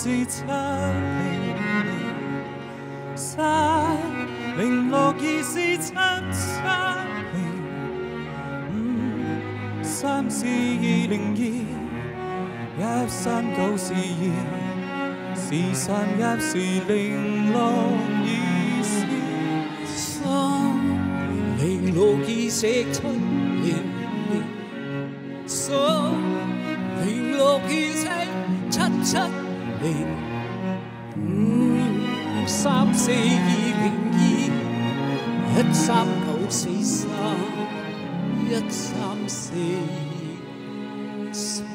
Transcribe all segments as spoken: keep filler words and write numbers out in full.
是七零零，三零六二是七七零，五三是二零二，一三九是二，四三一是零六二是三零六二是七零零，三零六二是七七零，五三四二零二，一三九四三，一三四四。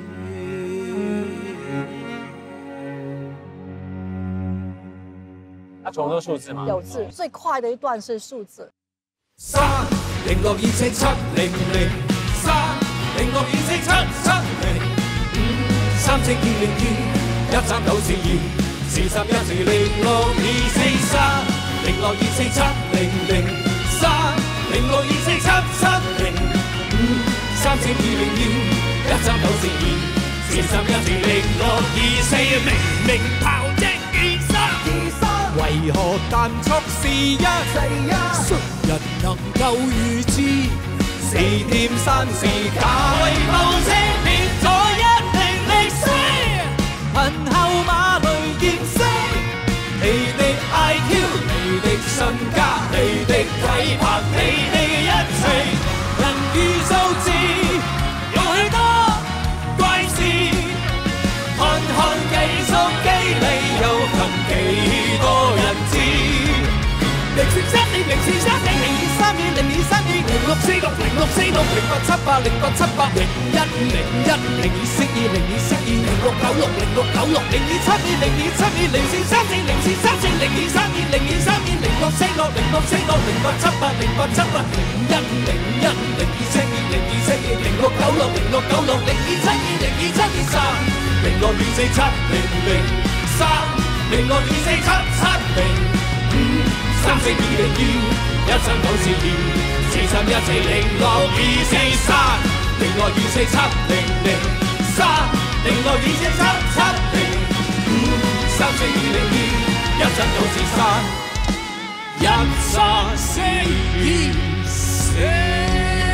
它全部都是数字吗？ 有字，最快的一段是数字。 三零六二四七零零，三零六二四七七零，五三四二零二，一三九四二，四三一四零六二四三，零六二四七零零，三零六二四七七零，五三四二零二，一三九四二，四三一四零六二四，明明炮擊二三二三。為何但速是一四一？誰人能夠預知？四點三是假，為報車變咗一定歷史。貧後馬雷劍色，你的 I Q， 你的身家，你的體魄，你的一切，人與數字有許多怪事。看看計數機理又憑幾多人知？零四七二零四三零零二三二零二三二零六四六零六四六零八七八零八七八零一零一零二四二零二四二零六九六零六九六零二七二零二七二零四三四零四三四零二三二零二三二零六四六零六四六零八七八零八七八零一零一零二四二零二四二零六九六零六九六零二七二零二七二三零六二四七零零三零六二四七七零五三四二零二一三九四二四三一四零六二四三零六二四七零零三零六二四七七零五三四二零二一三九四三一三四二四。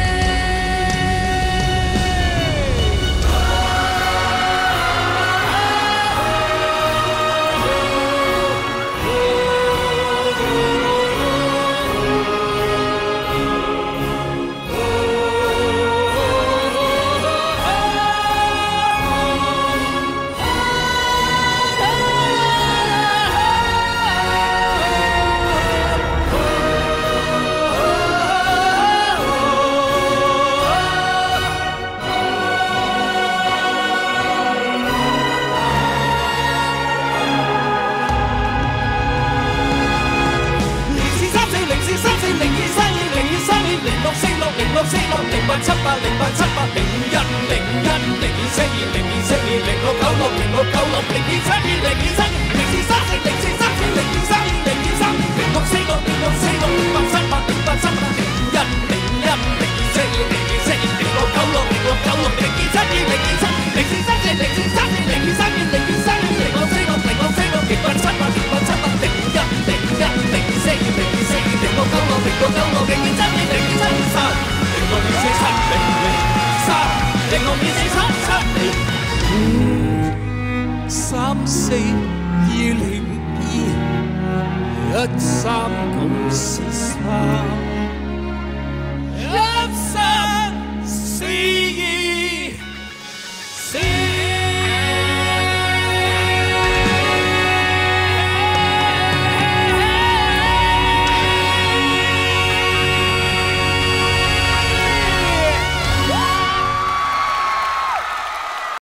六四六零八七八零八七八零一零一零二四二零二四二零六九六零六九六零二七二零二七零四三四零四三四零二三二零二三零六四六零六四六零八七八零八七八零一零一零二四二零二四二零六九六零六九六零二七二零二七零四三四零四三四零二三二零二三二零六四六零六四六零八七八零八七八零一零一零二四二零二四二零六九六零六九六零二七二零二七二三。零六二四七零零三零六二四七七零五三四二零二一三九四三。